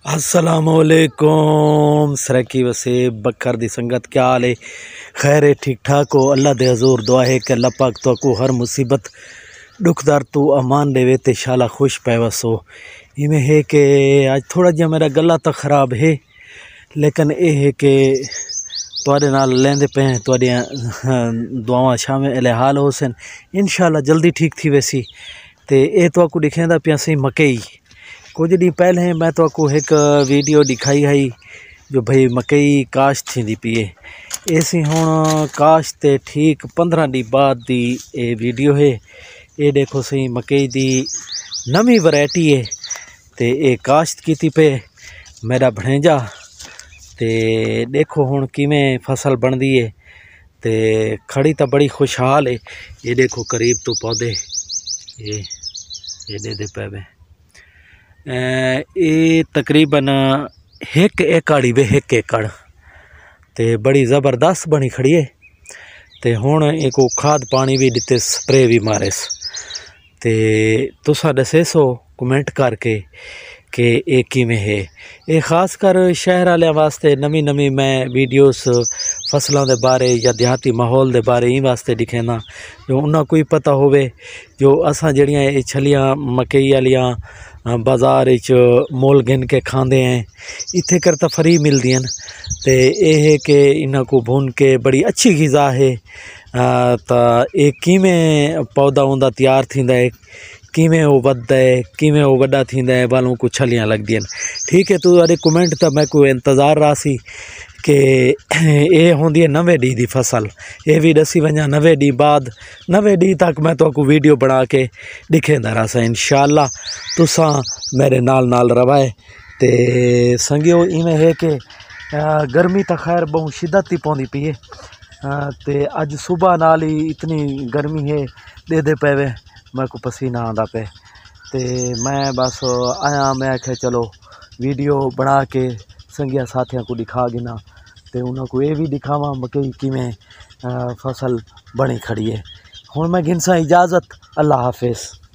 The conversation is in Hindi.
अस्सलामुअलैकुम सरकी वसे बकर दी संगत क्या हाल है। खैर है ठीक ठाक हो। अल्लाह दे हजूर दुआ है कि अल्लाह पाक तो को हर मुसीबत दुखदार तू अमान देवे ते शाला खुश पै वसो। इवें है कि आज थोड़ा जिहा मेरा गला तो ख़राब है, लेकिन ये है कि तुहाडे नाल लेंदे पे तुहाडियां दुआवां शामिल हाल हो सन, इंशाअल्लाह जल्दी ठीक थी वैसी। ते ये तो आपको दिखेंदा पिया सी मकई। कुछ डी पहले मैं तो आपको एक वीडियो दिखाई है जो भाई मकई काश्त थी पी है। ऐसी हुण काश्त ते ठीक 15 डी बाद दी ये वीडियो है। ये देखो सही मकई दी नवी वैरायटी है ते ये काश्त की पे मेरा भणेजा। ते देखो हुण किवें फसल बनती है ते खड़ी तो बड़ी खुशहाल है। ये देखो करीब तो पौधे ये दे पे ये तकरीबन 1 एकड़ ही वे 1 एकड़ ते बड़ी ज़बरदस्त बनी खड़ी है। ते हुण एक खाद पानी भी दिते, स्प्रे भी मारेस। ते तुसा दसे सो कमेंट करके कि ये किवें है। ये खास कर शहर वाले वास्ते नवी नवी मैं वीडियोस फसलों के बारे या देहाती माहौल के बारे ही वास्ते दिखेना जो उन्हें कोई पता होवे। जो असां जड़ियाँ छलियाँ मकई वालियां बाज़ार मोल गिन के खाते हैं, इत्थे कर तो फ्री मिलदियां। तो यह है कि इन्हां को भुन के बड़ी अच्छी ग़िज़ा है। तो ये किवें पौधा उनका तैयार थींदा है, किवें वो वधदा है, किवें वो वड्डा थींदा है, वालों को छलियां लगदियां। ठीक है, तू अरे कमेंट तो मैं को इंतज़ार रहा सी कि ये होंदी है 90 डी दी फसल। ये भी दसी वजा 90 डी बाद 90 डी तक मैं तो वीडियो बना के दिखेंदा रहा सा। इंशाअल्लाह तुसा मेरे नाल रवाए। ते संगियो इवें है कि गर्मी तो खैर बहुत शिद्दत ही पौंदी पई है। ते अज सुबह नाल ही इतनी गर्मी है दे पेवे मैं को पसीना आंदा पे। ते मैं बस आया, मैं आख्या चलो वीडियो बना के संगिया साथियों को दिखा गिना ते उन्होंने ये भी दिखावा मकई किवें फसल बनी खड़ी है। हुण मैं गिनसा इजाज़त। अल्लाह हाफिज़।